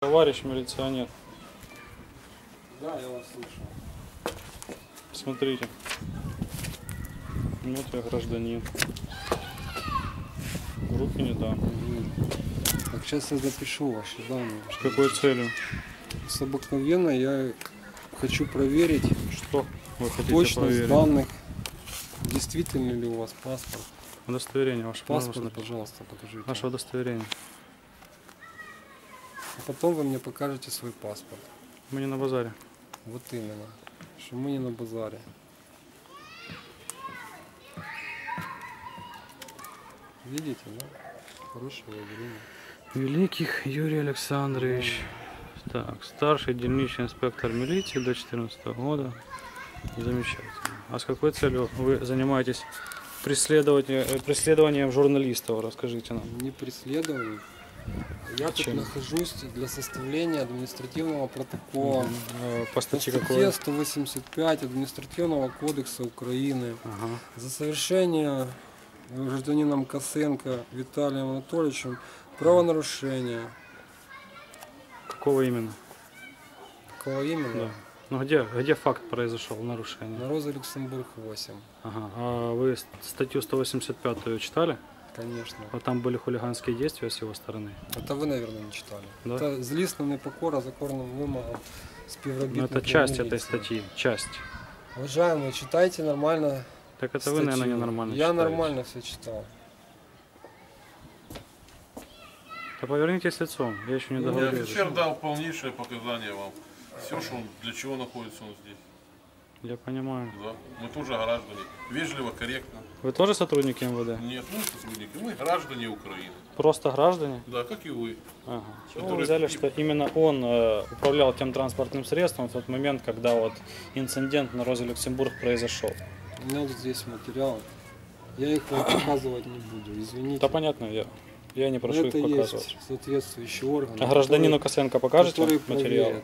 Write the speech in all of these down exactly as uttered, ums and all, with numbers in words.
Товарищ милиционер. Да, я вас слышу. Смотрите. Вот я гражданин. Руки не дам. Так, сейчас я запишу ваши данные. С какой целью? С обыкновенно я хочу проверить, Что вы хотите точность проверить? данных. Действительно ли у вас паспорт? Удостоверение ваше. Паспорт, пожалуйста, покажите. Ваше удостоверение. А потом вы мне покажете свой паспорт. Мы не на базаре. Вот именно. Что мы не на базаре. Видите, да? Хорошего времени. Великих Юрий Александрович. Так, старший дільничный инспектор милиции до четырнадцатого года. Замечательно. А с какой целью вы занимаетесь преследованием, преследованием журналистов? Расскажите нам. Не преследование. Я Чем? тут нахожусь для составления административного протокола. Э, По По статье статье какой? сто восемьдесят пять Административного кодекса Украины Ага. за совершение гражданином Косенко Виталием Анатольевичем правонарушения. Какого именно? Какого именно? Да. Ну где, где факт произошел нарушения? На Роза Люксембург восемь. Ага. А вы статью сто восемьдесят пять читали? Конечно. Вот там были хулиганские действия с его стороны. Это вы, наверное, не читали. Да? Это злісна непокора законним вимогам Но співробітників это часть міліції. этой статьи. Часть. Уважаемые, читайте нормально. Так это статью. вы, наверное, ненормально Я читаете. нормально все читал. Да повернитесь лицом, я еще не Ну, Я договорил. офицер дал полнейшее показание вам. Все, что он, для чего находится он здесь. Я понимаю. Да. Мы тоже граждане. Вежливо, корректно. Вы тоже сотрудники МВД? Нет, мы сотрудники. Мы граждане Украины. Просто граждане? Да, как и вы. Ага. Чего Которые- вы взяли, что именно он э, управлял тем транспортным средством в тот момент, когда вот инцидент на Розе Люксембург произошел? У меня вот здесь материалы. Я их вам показывать не буду, извините. Да понятно, я, я не прошу их Это показывать. есть соответствующие органы. А гражданину которые- Косенко покажете которые материалы? проверят.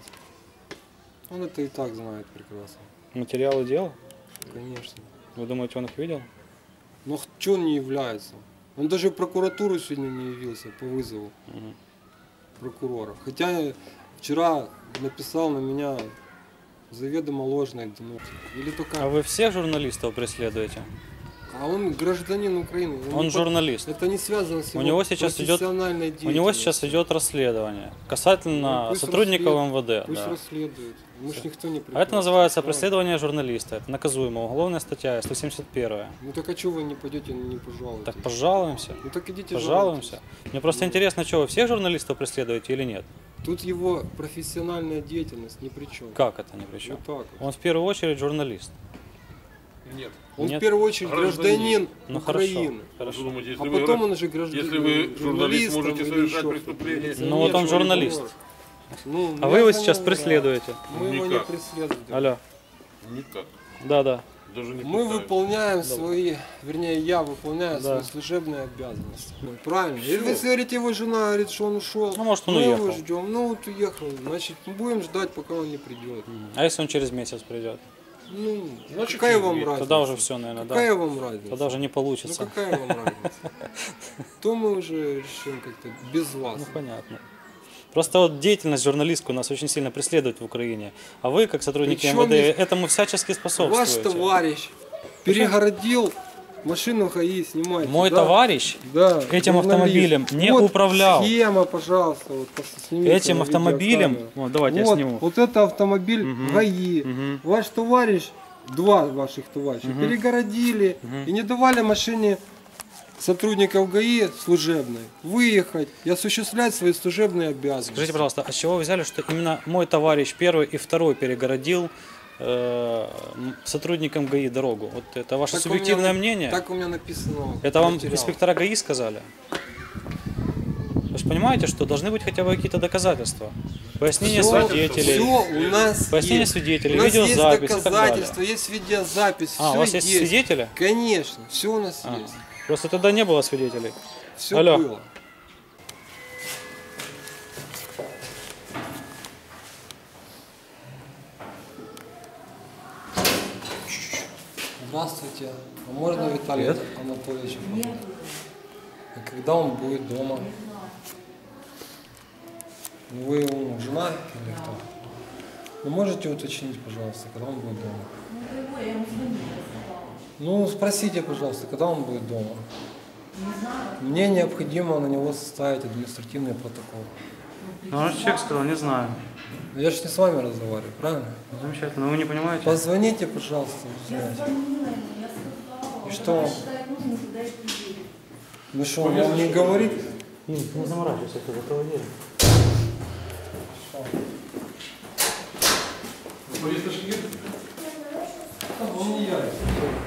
Он это и так знает прекрасно. Материалы дела? Конечно. Вы думаете, он их видел? Но что он не является? Он даже в прокуратуру сегодня не явился по вызову Мгм. прокурора. Хотя я вчера написал на меня заведомо ложное дно. Или только... А вы всех журналистов преследуете? А он гражданин Украины. Он не журналист. под- Это не связано с У его него сейчас идет- профессиональной У деятельностью. него сейчас идет расследование касательно Ну, пусть сотрудников расслед- МВД. Пусть Да. расследуют. Мы ж никто не А это препятствует, называется правда? преследование журналиста. Это наказуемо. Уголовная статья сто семьдесят один. Ну так а чего вы не пойдете, не пожалуетесь? Так пожалуемся. Ну так идите Пожалуемся. жалуйтесь. Мне просто интересно, что вы всех журналистов преследуете или нет? Тут его профессиональная деятельность ни при чем. Как это ни при чем? Вот так вот. Он в первую очередь журналист. Нет. Он Нет. в первую очередь Гражданин. гражданин Ну Украины. Вы хорошо. думаете, если, А вы, потом гра- он уже гражданин. если вы журналист, можете совершать преступление? Ну, вот он журналист. Ну, А я вы его за сейчас него играю. преследуете? Мы его не Никак. преследуем. Алло. Никак. Да, да. Даже не Мы пытаюсь. выполняем свои, вернее, я выполняю Да. свои служебные обязанности. Ну, правильно. Или вы говорите, его жена говорит, что он ушел. Ну, может, он мы уехал. его ждем. Ну, вот уехал. Значит, будем ждать, пока он не придет. А если он через месяц придет? Ну, Значит, какая через вам месяц. разница? Тогда уже все, наверное, Какая да. вам разница? Тогда уже не Ну получится. какая вам разница? То мы уже решим как-то без вас. Ну понятно. Просто вот деятельность журналистскую нас очень сильно преследует в Украине. А вы, как сотрудники Причем МВД, здесь этому всячески Ваш способствуете. товарищ перегородил машину ГАИ, снимайте. Мой да? товарищ Да, этим журналист. автомобилем не Вот управлял. Схема, пожалуйста, вот, пос- снимите Этим на автомобилем, видеокамеру. вот, давайте вот, я сниму. Вот это автомобиль Мгм. ГАИ. Мгм. Ваш товарищ, два ваших товарища, перегородили и не давали машине сотрудников ГАИ служебной выехать и осуществлять свои служебные обязанности. Скажите, пожалуйста, а с чего вы взяли, что именно мой товарищ первый и второй перегородил э, м, сотрудникам ГАИ дорогу? Вот это ваше Так у субъективное меня- мнение? Так у меня написано. Это вам материал. инспектора ГАИ сказали? Вы же понимаете, что должны быть хотя бы какие-то доказательства? Пояснение Всё- свидетелей. всё у нас Пояснение есть. свидетелей, у нас есть видеозапись и так доказательства, есть видеозапись, А, все у вас есть свидетели? Конечно, все у нас А, есть. Просто тогда не было свидетелей. Все Алло. было. Здравствуйте. А можно Виталий Анатольевич? А когда он будет дома? Вы ему жена или кто? Вы можете уточнить, пожалуйста, когда он будет дома? Ну, его, я ему звонила, сказала. Ну, спросите, пожалуйста, когда он будет дома? Не знаю. Мне необходимо на него составить административный протокол. Ну, он же человек сказал, не знаю. Я же не с вами разговариваю, правильно? Замечательно. Вы не понимаете? Позвоните, пожалуйста, Я узнайте. звонила ему, я сказала. И что он? Когда считает нужным, туда и приедет. Ну что, он вам не говорит? Не, не заморачивайся, это проводили. Повесточки нет? Он не я.